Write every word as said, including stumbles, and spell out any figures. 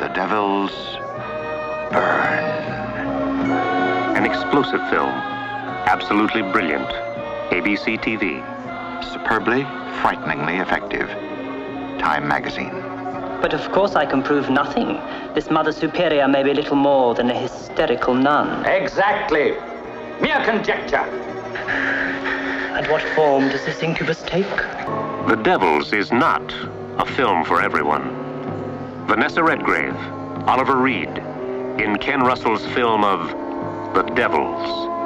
devils burn. An explosive film. Absolutely brilliant. A B C T V. Superbly, frighteningly effective. Time magazine. But of course I can prove nothing. This Mother Superior may be little more than a hysterical nun. Exactly. Mere conjecture. And what form does this incubus take? The Devils is not a film for everyone. Vanessa Redgrave, Oliver Reed, in Ken Russell's film of The Devils.